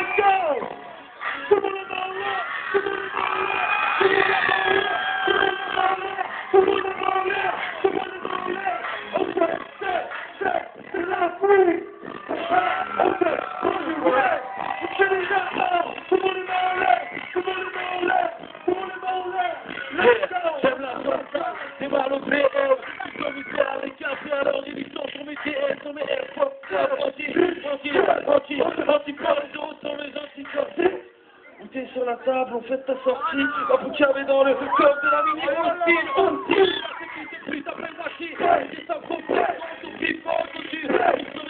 Bouteille sur la table, on fait ta sortie, la boucave dans le corps de la mini-routine, on tire, la sécurité plus après le maquis, c'est ça, faut faire, on s'oublie pas, on s'oublie,